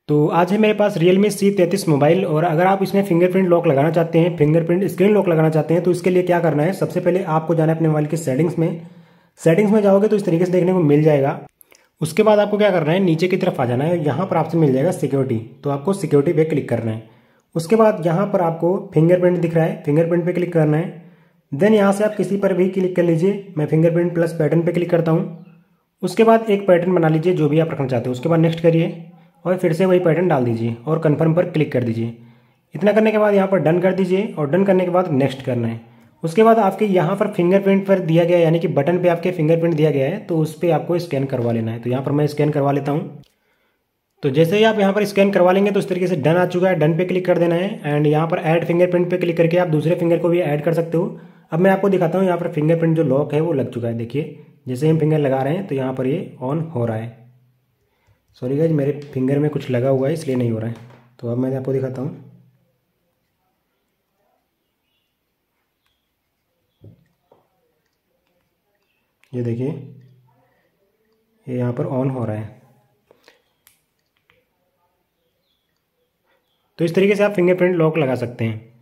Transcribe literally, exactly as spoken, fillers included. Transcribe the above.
तो आज है मेरे पास Realme सी तैंतीस मोबाइल, और अगर आप इसमें फिंगरप्रिंट लॉक लगाना चाहते हैं, फिंगरप्रिंट स्क्रीन लॉक लगाना चाहते हैं, तो इसके लिए क्या करना है। सबसे पहले आपको जाना है अपने मोबाइल की सेटिंग्स में। सेटिंग्स में जाओगे तो इस तरीके से देखने को मिल जाएगा। उसके बाद आपको क्या करना है, नीचे की तरफ आ जाना है। यहाँ पर आपसे मिल जाएगा सिक्योरिटी, तो आपको सिक्योरिटी पे क्लिक करना है। उसके बाद यहाँ पर आपको फिंगरप्रिंट दिख रहा है, फिंगरप्रिंट पे क्लिक करना है। देन यहाँ से आप किसी पर भी क्लिक कर लीजिए। मैं फिंगरप्रिंट प्लस पैटर्न पे क्लिक करता हूँ। उसके बाद एक पैटर्न बना लीजिए जो भी आप रखना चाहते हो। उसके बाद नेक्स्ट करिए और फिर से वही पैटर्न डाल दीजिए और कन्फर्म पर क्लिक कर दीजिए। इतना करने के बाद यहाँ पर डन कर दीजिए, और डन करने के बाद नेक्स्ट करना है। उसके बाद आपके यहाँ पर फिंगरप्रिंट पर दिया गया है, यानी कि बटन पे आपके फिंगरप्रिंट दिया गया है, तो उस पर आपको स्कैन करवा लेना है। तो यहाँ पर मैं स्कैन करवा लेता हूँ। तो जैसे ही आप यहाँ पर स्कैन करवा लेंगे तो इस तरीके से डन आ चुका है। डन पे क्लिक कर देना है, एंड यहाँ पर ऐड फिंगरप्रिंट पे क्लिक करके आप दूसरे फिंगर को भी ऐड कर सकते हो। अब मैं आपको दिखाता हूँ, यहाँ पर फिंगरप्रिंट जो लॉक है वो लग चुका है। देखिए जैसे हम फिंगर लगा रहे हैं तो यहाँ पर ये ऑन हो रहा है। सॉरी गाइज, मेरे फिंगर में कुछ लगा हुआ है इसलिए नहीं हो रहा है। तो अब मैं आपको दिखाता हूँ। ये देखिए, ये यहाँ पर ऑन हो रहा है। तो इस तरीके से आप फिंगरप्रिंट लॉक लगा सकते हैं।